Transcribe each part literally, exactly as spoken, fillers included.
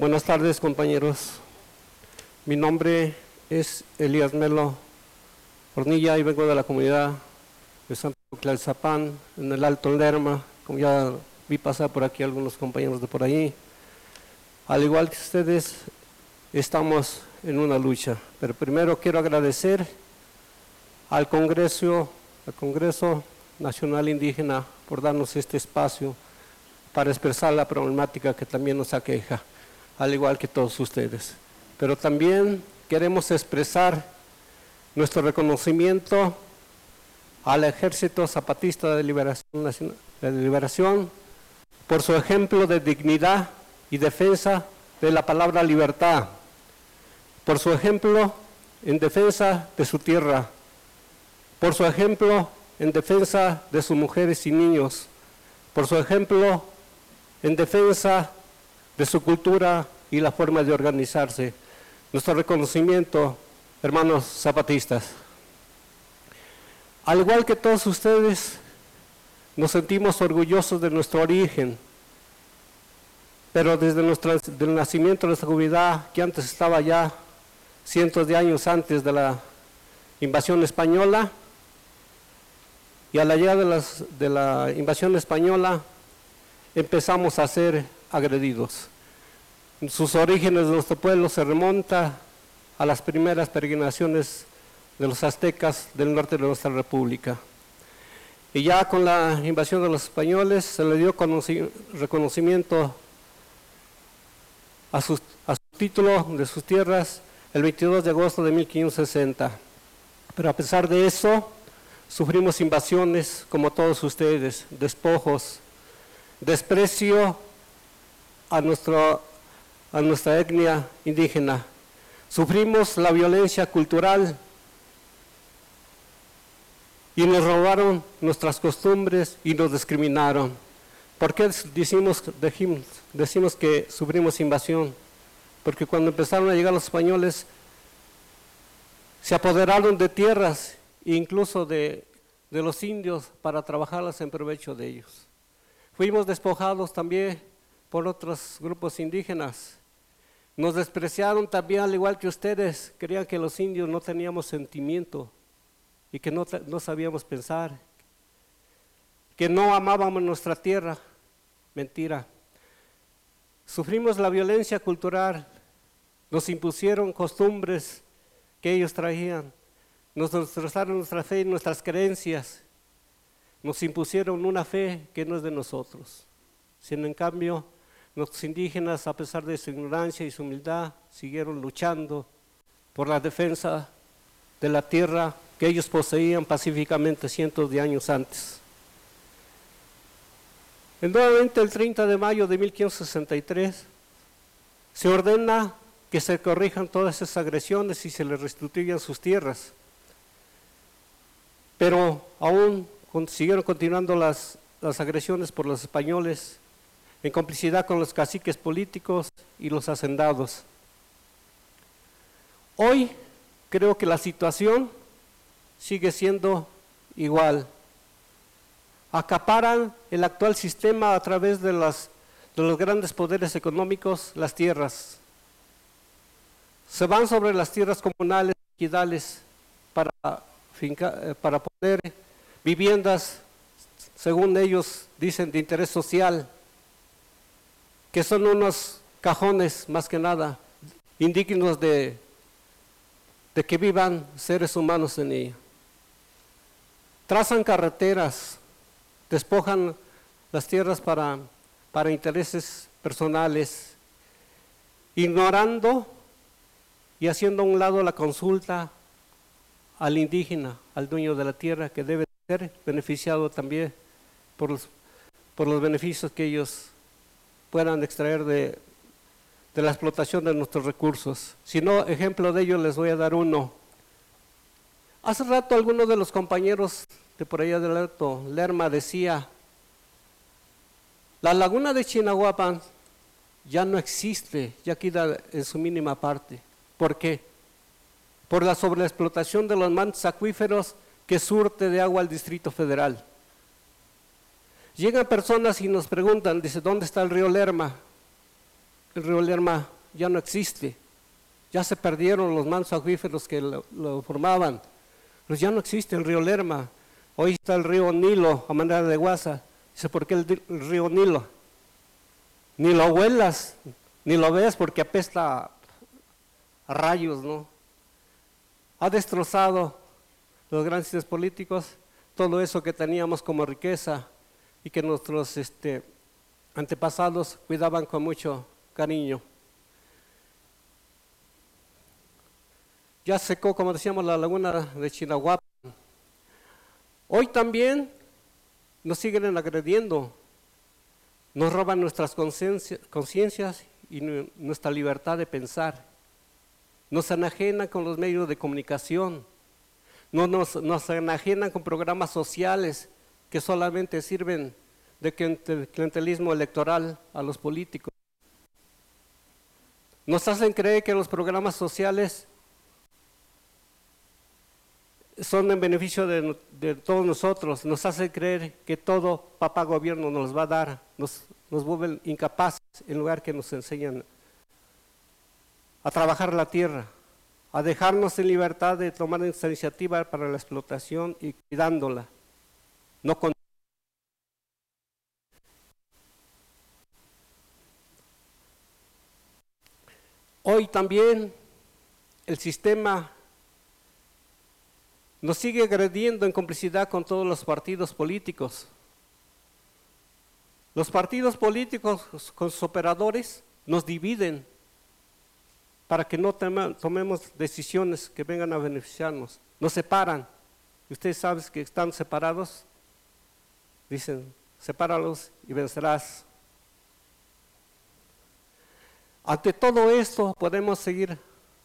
Buenas tardes, compañeros. Mi nombre es Elías Melo Hornilla y vengo de la comunidad de San Tlalzapán, en el Alto Lerma, como ya vi pasar por aquí algunos compañeros de por ahí. Al igual que ustedes, estamos en una lucha, pero primero quiero agradecer al Congreso, al Congreso Nacional Indígena por darnos este espacio para expresar la problemática que también nos aqueja, al igual que todos ustedes. Pero también queremos expresar nuestro reconocimiento al Ejército Zapatista de Liberación Nacional, de Liberación por su ejemplo de dignidad y defensa de la palabra libertad, por su ejemplo en defensa de su tierra, por su ejemplo en defensa de sus mujeres y niños, por su ejemplo en defensa de su cultura y la forma de organizarse. Nuestro reconocimiento, hermanos zapatistas. Al igual que todos ustedes, nos sentimos orgullosos de nuestro origen, pero desde nuestro, del nacimiento de nuestra comunidad, que antes estaba ya cientos de años antes de la invasión española, y a la llegada de, las, de la invasión española, empezamos a ser agredidos. Sus orígenes de nuestro pueblo se remonta a las primeras peregrinaciones de los aztecas del norte de nuestra república. Y ya con la invasión de los españoles se le dio reconocimiento a su, a su título de sus tierras el veintidós de agosto de mil quinientos sesenta. Pero a pesar de eso, sufrimos invasiones como todos ustedes, despojos, desprecio a, nuestro, a nuestra etnia indígena. Sufrimos la violencia cultural y nos robaron nuestras costumbres y nos discriminaron. ¿Por qué decimos, decimos que sufrimos invasión? Porque cuando empezaron a llegar los españoles, se apoderaron de tierras e incluso de, de los indios para trabajarlas en provecho de ellos. Fuimos despojados también por otros grupos indígenas. Nos despreciaron también, al igual que ustedes, creían que los indios no teníamos sentimiento y que no, no sabíamos pensar, que no amábamos nuestra tierra. Mentira. Sufrimos la violencia cultural, nos impusieron costumbres que ellos traían, nos destrozaron nuestra fe y nuestras creencias, nos impusieron una fe que no es de nosotros. Sino en cambio, los indígenas, a pesar de su ignorancia y su humildad, siguieron luchando por la defensa de la tierra que ellos poseían pacíficamente cientos de años antes. Y nuevamente el treinta de mayo de mil quinientos sesenta y tres se ordena que se corrijan todas esas agresiones y se les restituyan sus tierras. Pero aún siguieron continuando las, las agresiones por los españoles en complicidad con los caciques políticos y los hacendados. Hoy creo que la situación sigue siendo igual. Acaparan el actual sistema a través de, las, de los grandes poderes económicos las tierras. Se van sobre las tierras comunales, ejidales, para, finca, para poner viviendas, según ellos dicen, de interés social, que son unos cajones más que nada, indignos de, de que vivan seres humanos en ella. Trazan carreteras, despojan las tierras para, para intereses personales, ignorando y haciendo a un lado la consulta al indígena, al dueño de la tierra, que debe ser beneficiado también por los, por los beneficios que ellos puedan extraer de, de la explotación de nuestros recursos. Si no, ejemplo de ello les voy a dar uno. Hace rato alguno de los compañeros de por allá del Alto Lerma decía, la laguna de Chinahuapan ya no existe, ya queda en su mínima parte. ¿Por qué? Por la sobreexplotación de los mantos acuíferos que surte de agua al Distrito Federal. Llegan personas y nos preguntan, dice, ¿dónde está el río Lerma? el río Lerma ya no existe, ya se perdieron los mantos acuíferos que lo, lo formaban, pues ya no existe el río Lerma. Hoy está el río Nilo a manera de guasa. Dice, ¿por qué el, el río Nilo? Ni lo huelas, ni lo ves porque apesta a rayos, ¿no? Ha destrozado los grandes políticos todo eso que teníamos como riqueza y que nuestros este, antepasados cuidaban con mucho cariño. Ya secó, como decíamos, la laguna de Chinahuapan. Hoy también nos siguen agrediendo, nos roban nuestras conciencias y nuestra libertad de pensar, nos enajenan con los medios de comunicación, no nos, nos enajenan con programas sociales que solamente sirven de clientelismo electoral a los políticos. Nos hacen creer que los programas sociales son en beneficio de, de todos nosotros, nos hacen creer que todo papá gobierno nos va a dar, nos, nos vuelven incapaces en lugar que nos enseñan a trabajar la tierra, a dejarnos en libertad de tomar esta iniciativa para la explotación y cuidándola, no con Hoy también el sistema nos sigue agrediendo en complicidad con todos los partidos políticos. Los partidos políticos con sus operadores nos dividen para que no tomemos decisiones que vengan a beneficiarnos. Nos separan. Y ustedes saben que están separados. Dicen, sepáralos y vencerás. Ante todo esto podemos seguir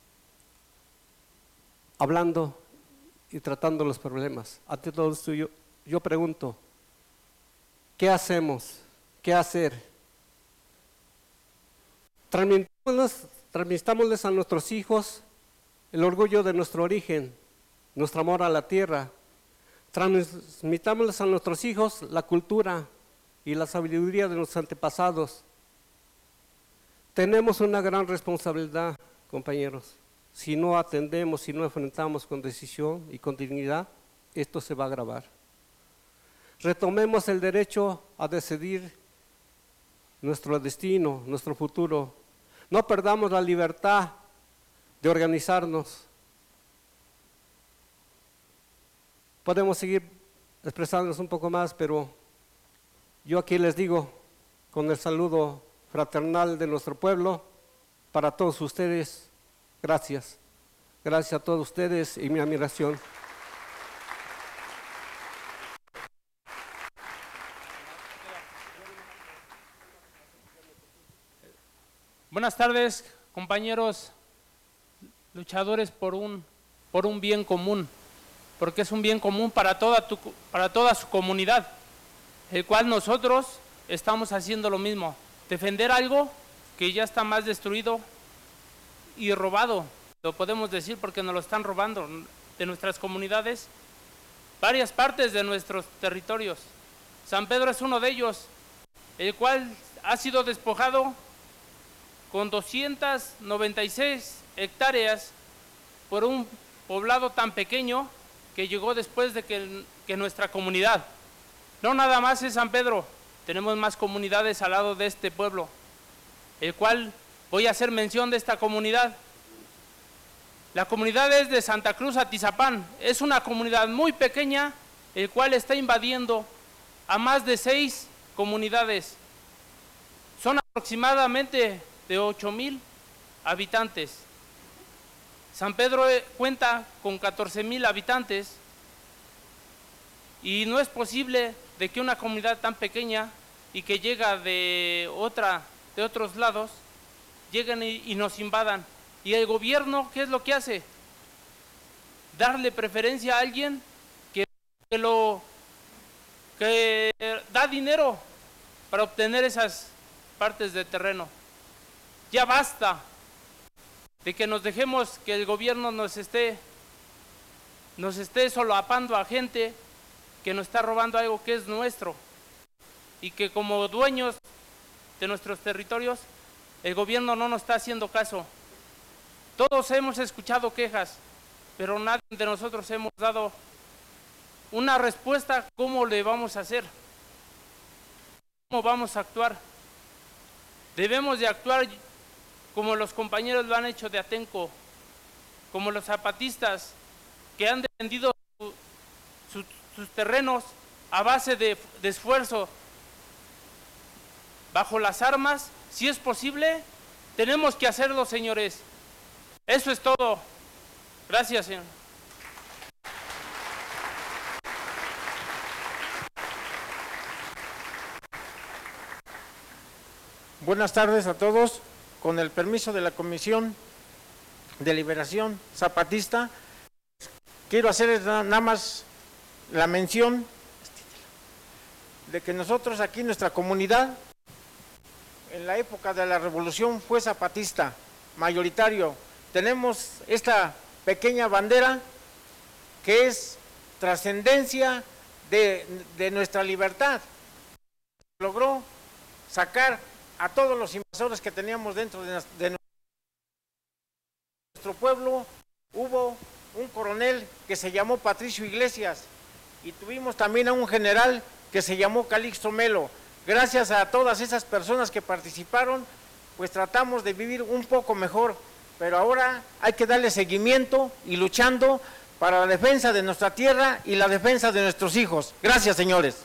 hablando y tratando los problemas. Ante todo esto yo, yo pregunto, ¿qué hacemos? ¿Qué hacer? Transmitámosles, transmitámosles a nuestros hijos el orgullo de nuestro origen, nuestro amor a la tierra. Transmitámosles a nuestros hijos la cultura y la sabiduría de nuestros antepasados. Tenemos una gran responsabilidad, compañeros. Si no atendemos, si no enfrentamos con decisión y con dignidad, esto se va a agravar. Retomemos el derecho a decidir nuestro destino, nuestro futuro. No perdamos la libertad de organizarnos. Podemos seguir expresándonos un poco más, pero yo aquí les digo, con el saludo fraternal de nuestro pueblo, para todos ustedes, gracias. Gracias a todos ustedes y mi admiración. Buenas tardes, compañeros luchadores por un, por un bien común, porque es un bien común para toda, tu, para toda su comunidad, el cual nosotros estamos haciendo lo mismo, defender algo que ya está más destruido y robado, lo podemos decir porque nos lo están robando de nuestras comunidades, varias partes de nuestros territorios. San Pedro es uno de ellos, el cual ha sido despojado con doscientas noventa y seis hectáreas por un poblado tan pequeño que llegó después de que, que nuestra comunidad. No nada más es San Pedro, tenemos más comunidades al lado de este pueblo, el cual voy a hacer mención de esta comunidad. La comunidad es de Santa Cruz Atizapán, es una comunidad muy pequeña, el cual está invadiendo a más de seis comunidades. Son aproximadamente de ocho mil habitantes. San Pedro cuenta con catorce mil habitantes y no es posible de que una comunidad tan pequeña y que llega de otra, de otros lados, lleguen y, y nos invadan. Y el gobierno, ¿qué es lo que hace? Darle preferencia a alguien que, que lo que da dinero para obtener esas partes de terreno. Ya basta de que nos dejemos que el gobierno nos esté, nos esté solapando a gente que nos está robando algo que es nuestro y que como dueños de nuestros territorios, El gobierno no nos está haciendo caso. Todos hemos escuchado quejas, pero nadie de nosotros hemos dado una respuesta. ¿Cómo le vamos a hacer? ¿Cómo vamos a actuar? Debemos de actuar como los compañeros lo han hecho de Atenco, como los zapatistas que han defendido su, su, sus terrenos a base de, de esfuerzo, bajo las armas. Si es posible, tenemos que hacerlo, señores. Eso es todo. Gracias, señor. Buenas tardes a todos. Con el permiso de la Comisión de Liberación Zapatista, quiero hacer nada más la mención de que nosotros aquí, nuestra comunidad, en la época de la Revolución fue zapatista, mayoritario. Tenemos esta pequeña bandera que es trascendencia de, de nuestra libertad. Logró sacar a todos los invasores que teníamos dentro de, de nuestro pueblo. Hubo un coronel que se llamó Patricio Iglesias y tuvimos también a un general que se llamó Calixto Melo. Gracias a todas esas personas que participaron, pues tratamos de vivir un poco mejor, pero ahora hay que darle seguimiento y luchando para la defensa de nuestra tierra y la defensa de nuestros hijos. Gracias, señores.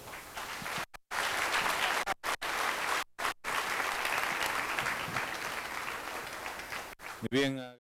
Muy bien.